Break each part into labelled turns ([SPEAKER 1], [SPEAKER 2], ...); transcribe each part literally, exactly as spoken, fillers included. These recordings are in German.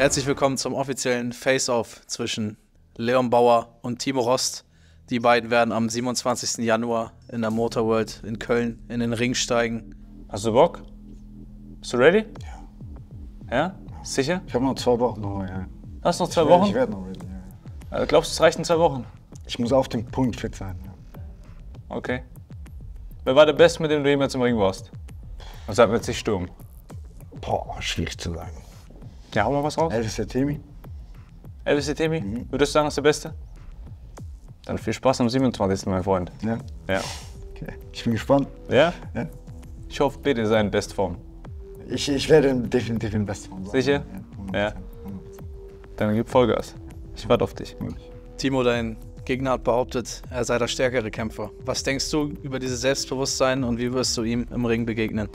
[SPEAKER 1] Herzlich willkommen zum offiziellen Face-Off zwischen Leon Bauer und Timo Rost. Die beiden werden am siebenundzwanzigsten Januar in der Motorworld in Köln in den Ring steigen.
[SPEAKER 2] Hast du Bock? Bist du ready?
[SPEAKER 3] Ja.
[SPEAKER 2] Ja? Sicher?
[SPEAKER 3] Ich habe noch zwei Wochen. Noch, ja.
[SPEAKER 2] Hast du noch zwei
[SPEAKER 3] ich
[SPEAKER 2] Wochen?
[SPEAKER 3] Werd, ich werde noch ready. Ja.
[SPEAKER 2] Also glaubst du, es reicht in zwei Wochen?
[SPEAKER 3] Ich muss auf den Punkt fit sein. Ja.
[SPEAKER 2] Okay. Wer war der Beste, mit dem du jemals im Ring warst? Und sag mir jetzt nicht Sturm.
[SPEAKER 3] Boah, schwierig zu sagen.
[SPEAKER 2] Ja, hau mal was raus.
[SPEAKER 3] Elvis Temi.
[SPEAKER 2] Elvis Temi, mhm. Würdest du sagen, das ist der Beste? Dann viel Spaß am siebenundzwanzigsten mein Freund.
[SPEAKER 3] Ja?
[SPEAKER 2] Ja.
[SPEAKER 3] Okay. Ich bin gespannt.
[SPEAKER 2] Ja?
[SPEAKER 3] Ja.
[SPEAKER 2] Ich hoffe, bitte sei in Bestform.
[SPEAKER 3] Ich, ich werde definitiv in Bestform sein.
[SPEAKER 2] Sicher? Ja. ja. Dann gib Vollgas. Ich warte auf dich.
[SPEAKER 1] Timo, dein Gegner hat behauptet, er sei der stärkere Kämpfer. Was denkst du über dieses Selbstbewusstsein und wie wirst du ihm im Ring begegnen?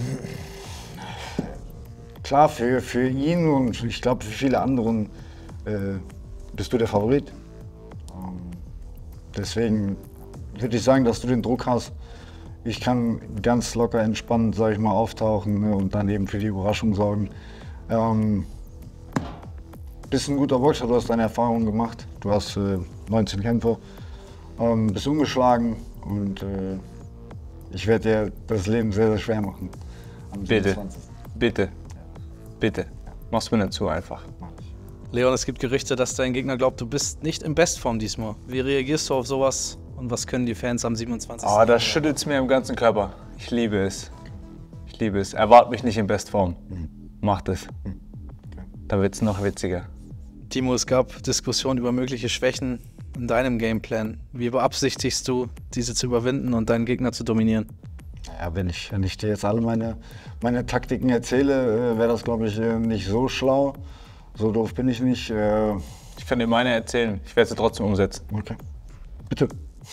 [SPEAKER 3] Klar, für, für ihn und ich glaube für viele anderen äh, bist du der Favorit. Ähm, deswegen würde ich sagen, dass du den Druck hast. Ich kann ganz locker entspannt, sage ich mal, auftauchen, ne, und dann eben für die Überraschung sorgen. Ähm, bist ein guter Boxer, du hast deine Erfahrungen gemacht. Du hast äh, neunzehn Kämpfe, ähm, bist ungeschlagen und äh, ich werde dir das Leben sehr, sehr schwer machen. Am
[SPEAKER 2] Bitte,
[SPEAKER 3] siebenundzwanzigsten
[SPEAKER 2] bitte, bitte. Mach's mir nicht zu einfach.
[SPEAKER 1] Leon, es gibt Gerüchte, dass dein Gegner glaubt, du bist nicht in Bestform diesmal. Wie reagierst du auf sowas und was können die Fans am siebenundzwanzigsten
[SPEAKER 2] Oh, das schüttelt's mir im ganzen Körper. Ich liebe es. Ich liebe es. Erwart mich nicht in Bestform.
[SPEAKER 3] Mhm.
[SPEAKER 2] Mach das.
[SPEAKER 3] Mhm. Okay.
[SPEAKER 2] Dann wird's noch witziger.
[SPEAKER 1] Timo, es gab Diskussionen über mögliche Schwächen in deinem Gameplan. Wie beabsichtigst du, diese zu überwinden und deinen Gegner zu dominieren?
[SPEAKER 3] Ja, wenn ich, wenn ich dir jetzt alle meine, meine Taktiken erzähle, wäre das, glaube ich, nicht so schlau. So doof bin ich nicht. Äh
[SPEAKER 2] ich kann dir meine erzählen. Ich werde sie trotzdem umsetzen.
[SPEAKER 3] Okay. Bitte.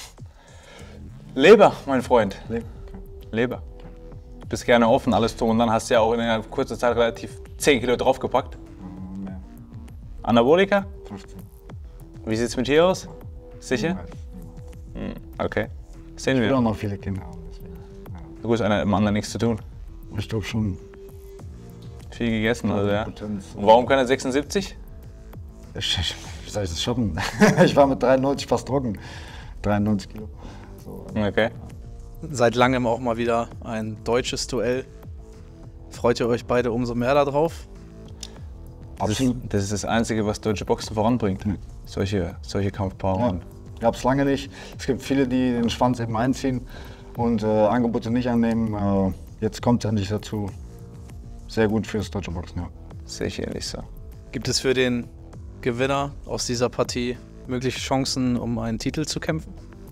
[SPEAKER 2] Leber, mein Freund.
[SPEAKER 3] Leber. Okay.
[SPEAKER 2] Leber. Du bist gerne offen, alles drum und dann hast du ja auch in einer kurzen Zeit relativ zehn Kilo draufgepackt.
[SPEAKER 3] Mehr.
[SPEAKER 2] Anabolika?
[SPEAKER 3] fünfzehn.
[SPEAKER 2] Wie sieht's mit dir aus? Sicher?
[SPEAKER 3] Niemals, niemals.
[SPEAKER 2] Hm, okay. Sehen
[SPEAKER 3] Ich will
[SPEAKER 2] wir.
[SPEAKER 3] auch noch viele Kinder haben. Deswegen. Ja.
[SPEAKER 2] Du hast einer im anderen nichts zu tun.
[SPEAKER 3] Ich glaube schon.
[SPEAKER 2] Viel gegessen, also ja.
[SPEAKER 3] Potenz.
[SPEAKER 2] Und warum keine sechsundsiebzig?
[SPEAKER 3] Ich, wie soll ich das schaffen? Ich war mit dreiundneunzig fast trocken. dreiundneunzig Kilo. So,
[SPEAKER 2] Okay.
[SPEAKER 1] Seit langem auch mal wieder ein deutsches Duell. Freut ihr euch beide umso mehr darauf?
[SPEAKER 3] absolut.
[SPEAKER 2] Das ist das Einzige, was deutsche Boxen voranbringt.
[SPEAKER 3] Mhm.
[SPEAKER 2] Solche, solche Kampfpaarungen.
[SPEAKER 3] Ja. Gab es lange nicht. Es gibt viele, die den Schwanz eben einziehen und äh, Angebote nicht annehmen. Äh, jetzt kommt es endlich dazu. Sehr gut fürs deutsche Boxen, ja.
[SPEAKER 2] Sehe ich ehrlich so.
[SPEAKER 1] Gibt es für den Gewinner aus dieser Partie mögliche Chancen, um einen Titel zu kämpfen?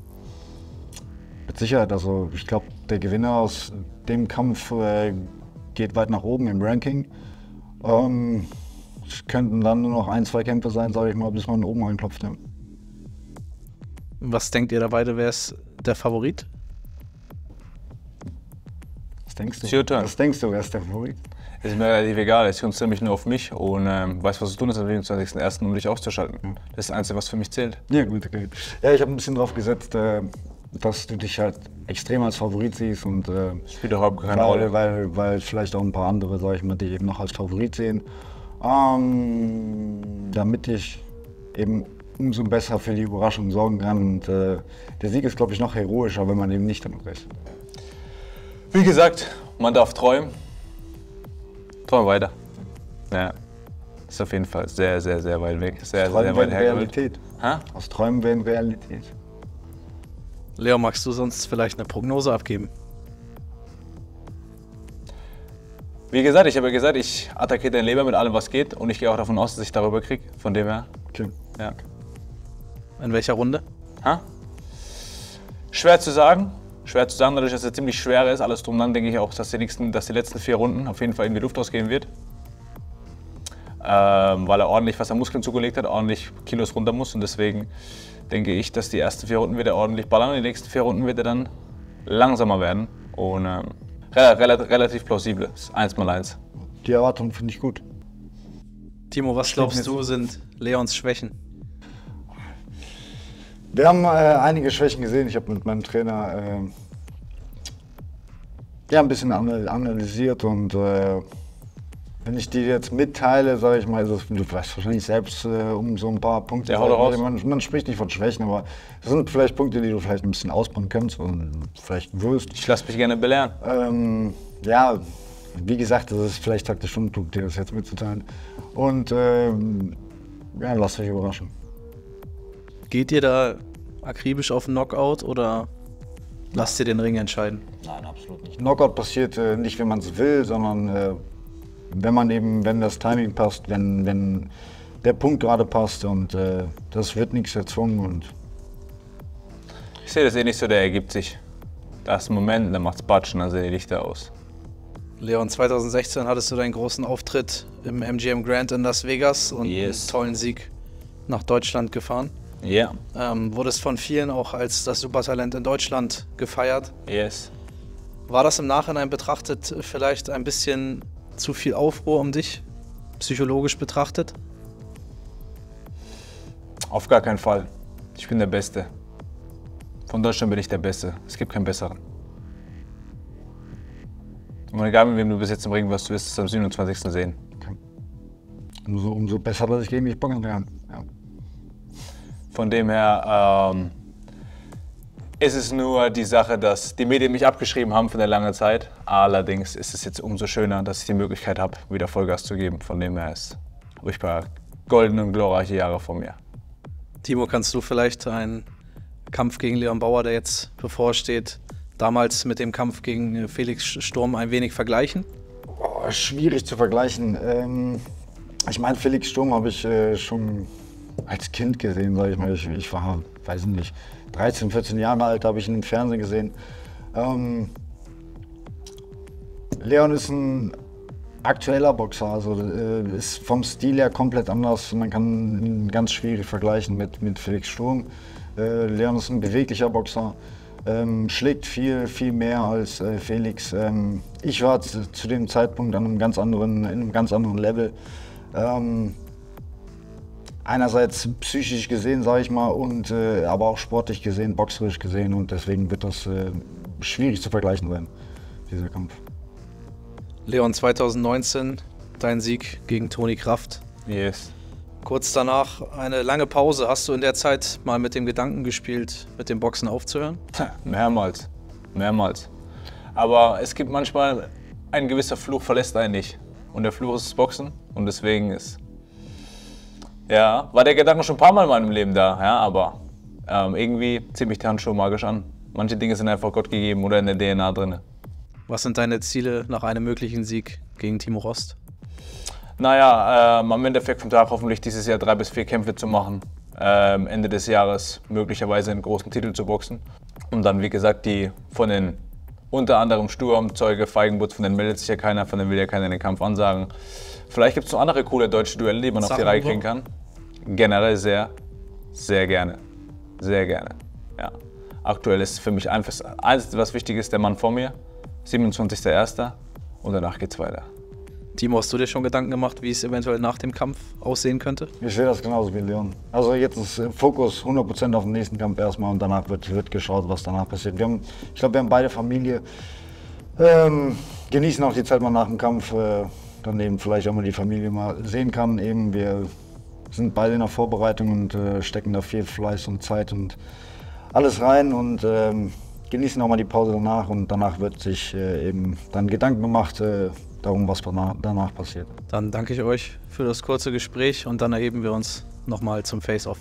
[SPEAKER 3] Mit Sicherheit. Also ich glaube, der Gewinner aus dem Kampf äh, geht weit nach oben im Ranking. Ähm, es könnten dann nur noch ein, zwei Kämpfe sein, sage ich mal, bis man oben reinklopft. Ja.
[SPEAKER 1] Was denkt ihr da beide, wer ist der Favorit?
[SPEAKER 3] Was denkst du?
[SPEAKER 2] It's your turn.
[SPEAKER 3] Was denkst du, wer ist der Favorit?
[SPEAKER 2] Ist mir relativ egal, ich konzentriere mich nur auf mich und ähm, weiß, was zu tun ist am siebenundzwanzigsten ersten um dich auszuschalten.
[SPEAKER 3] Mhm.
[SPEAKER 2] Das ist das Einzige, was für mich zählt.
[SPEAKER 3] Ja, gut, okay. Ja, ich habe ein bisschen drauf gesetzt, äh, dass du dich halt extrem als Favorit siehst und äh,
[SPEAKER 2] Spielt überhaupt keine
[SPEAKER 3] weil,
[SPEAKER 2] Rolle.
[SPEAKER 3] weil, weil vielleicht auch ein paar andere, sag ich mal, die eben noch als Favorit sehen. Ähm, damit ich eben umso besser für die Überraschung sorgen kann. Und äh, der Sieg ist, glaube ich, noch heroischer, wenn man eben nicht damit rechnet.
[SPEAKER 2] Wie gesagt, man darf träumen. Träumen weiter. Ja. Ist auf jeden Fall sehr, sehr, sehr weit weg. Sehr,
[SPEAKER 3] Träumen
[SPEAKER 2] sehr weit
[SPEAKER 3] werden
[SPEAKER 2] hergeholt.
[SPEAKER 3] Realität.
[SPEAKER 2] Ha?
[SPEAKER 3] Aus Träumen werden Realität.
[SPEAKER 1] Leo, magst du sonst vielleicht eine Prognose abgeben?
[SPEAKER 2] Wie gesagt, ich habe ja gesagt, ich attackiere den Leber mit allem, was geht. Und ich gehe auch davon aus, dass ich darüber kriege. Von dem her,
[SPEAKER 3] Okay.
[SPEAKER 2] ja.
[SPEAKER 1] In welcher Runde?
[SPEAKER 2] Ha? Schwer zu sagen. Schwer zu sagen, dadurch, dass er ziemlich schwer ist. Alles drum dann denke ich auch, dass die, nächsten, dass die letzten vier Runden auf jeden Fall in die Luft ausgehen wird. Ähm, weil er ordentlich was an Muskeln zugelegt hat, ordentlich Kilos runter muss. Und deswegen denke ich, dass die ersten vier Runden wird er ordentlich ballern. Und die nächsten vier Runden wird er dann langsamer werden. Und ähm, relativ, relativ plausibel. Das ist eins mal eins.
[SPEAKER 3] Die Erwartung finde ich gut.
[SPEAKER 1] Timo, was glaubst du, sind Leons Schwächen?
[SPEAKER 3] Wir haben äh, einige Schwächen gesehen. Ich habe mit meinem Trainer äh, ja, ein bisschen analysiert und äh, Wenn ich die jetzt mitteile, sage ich mal, also du weißt wahrscheinlich selbst äh, um so ein paar Punkte.
[SPEAKER 2] Ja, hau doch raus.
[SPEAKER 3] Man, man spricht nicht von Schwächen, aber es sind vielleicht Punkte, die du vielleicht ein bisschen ausbauen kannst und vielleicht wirst.
[SPEAKER 2] Ich lasse mich gerne belehren.
[SPEAKER 3] Ähm, ja, wie gesagt, das ist vielleicht taktisch unklug, dir das jetzt mitzuteilen. Und ähm, ja, lasst euch überraschen.
[SPEAKER 1] Geht ihr da akribisch auf Knockout oder lasst ihr den Ring entscheiden?
[SPEAKER 3] Nein, absolut nicht. Knockout passiert äh, nicht, wenn man es will, sondern äh, wenn man eben, wenn das Timing passt, wenn, wenn der Punkt gerade passt und äh, das wird nichts erzwungen. Und
[SPEAKER 2] ich sehe das eh nicht so, der ergibt sich. Da ist ein Moment, dann macht's Batschen, dann sehe ich Lichter aus.
[SPEAKER 1] Leon, zweitausendsechzehn hattest du deinen großen Auftritt im M G M Grand in Las Vegas und
[SPEAKER 2] Yes.
[SPEAKER 1] einen tollen Sieg nach Deutschland gefahren.
[SPEAKER 2] Ja, yeah.
[SPEAKER 1] Ähm, wurdest von vielen auch als das Supertalent in Deutschland gefeiert.
[SPEAKER 2] yes.
[SPEAKER 1] War das im Nachhinein betrachtet vielleicht ein bisschen zu viel Aufruhr um dich, psychologisch betrachtet?
[SPEAKER 2] Auf gar keinen Fall. Ich bin der Beste. Von Deutschland bin ich der Beste. Es gibt keinen besseren. Und egal mit wem du bis jetzt im Ring warst, du wirst es am siebenundzwanzigsten sehen.
[SPEAKER 3] umso, umso besser, dass ich gegen mich boxen kann. Ja.
[SPEAKER 2] Von dem her ähm, ist es nur die Sache, dass die Medien mich abgeschrieben haben für eine lange Zeit. Allerdings ist es jetzt umso schöner, dass ich die Möglichkeit habe, wieder Vollgas zu geben. Von dem her ist, habe ich ein paar goldene und glorreiche Jahre vor mir.
[SPEAKER 1] Timo, kannst du vielleicht einen Kampf gegen Leon Bauer, der jetzt bevorsteht, damals mit dem Kampf gegen Felix Sturm ein wenig vergleichen?
[SPEAKER 3] Oh, schwierig zu vergleichen. Ähm, ich meine, Felix Sturm habe ich äh, schon als Kind gesehen, sage ich mal. Ich, ich war, weiß nicht, dreizehn, vierzehn Jahre alt, habe ich ihn im Fernsehen gesehen. Ähm, Leon ist ein aktueller Boxer, also äh, ist vom Stil her komplett anders. Man kann ihn ganz schwierig vergleichen mit, mit Felix Sturm. Äh, Leon ist ein beweglicher Boxer, ähm, schlägt viel, viel mehr als äh, Felix. Ähm, ich war zu, zu dem Zeitpunkt an einem ganz anderen, in einem ganz anderen Level. Ähm, einerseits psychisch gesehen, sage ich mal, und äh, aber auch sportlich gesehen, boxerisch gesehen, und deswegen wird das äh, schwierig zu vergleichen sein, dieser Kampf.
[SPEAKER 1] Leon, zweitausendneunzehn, dein Sieg gegen Toni Kraft.
[SPEAKER 2] Yes.
[SPEAKER 1] Kurz danach eine lange Pause. Hast du in der Zeit mal mit dem Gedanken gespielt, mit dem Boxen aufzuhören?
[SPEAKER 2] Mehrmals, mehrmals. Aber es gibt manchmal, ein gewisser Fluch verlässt einen nicht. Und der Fluch ist das Boxen. Und deswegen ist, ja, war der Gedanke schon ein paar Mal in meinem Leben da. Ja, aber ähm, irgendwie zieht mich der Handschuh magisch an. Manche Dinge sind einfach Gott gegeben oder in der D N A drin.
[SPEAKER 1] Was sind deine Ziele nach einem möglichen Sieg gegen Timo Rost?
[SPEAKER 2] Naja, ähm, am Endeffekt vom Tag hoffentlich dieses Jahr drei bis vier Kämpfe zu machen. Ähm, Ende des Jahres möglicherweise einen großen Titel zu boxen. Und dann, wie gesagt, die von den unter anderem Sturm, Zeuge, Feigenbutz, von denen meldet sich ja keiner, von denen will ja keiner den Kampf ansagen. Vielleicht gibt es noch andere coole deutsche Duelle, die man auf die Reihe kriegen kann. Generell sehr, sehr gerne. Sehr gerne. Ja. Aktuell ist für mich einfach eins, was wichtig ist, der Mann vor mir. siebenundzwanzigster erster und danach geht's weiter.
[SPEAKER 1] Timo, hast du dir schon Gedanken gemacht, wie es eventuell nach dem Kampf aussehen könnte?
[SPEAKER 3] Ich sehe das genauso wie Leon. Also jetzt ist Fokus hundert Prozent auf den nächsten Kampf erstmal, und danach wird, wird geschaut, was danach passiert. Wir haben, ich glaube, wir haben beide Familie, ähm, genießen auch die Zeit mal nach dem Kampf, äh, dann eben vielleicht auch mal die Familie mal sehen kann. Eben, wir sind beide in der Vorbereitung und äh, stecken da viel Fleiß und Zeit und alles rein und ähm, genießen auch mal die Pause danach, und danach wird sich äh, eben dann Gedanken gemacht äh, darum, was danach, danach passiert.
[SPEAKER 1] Dann danke ich euch für das kurze Gespräch und dann erheben wir uns nochmal zum Face-Off.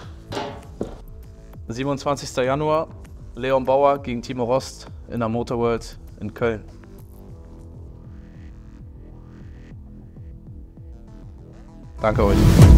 [SPEAKER 1] siebenundzwanzigster Januar, Leon Bauer gegen Timo Rost in der Motorworld in Köln. Danke euch.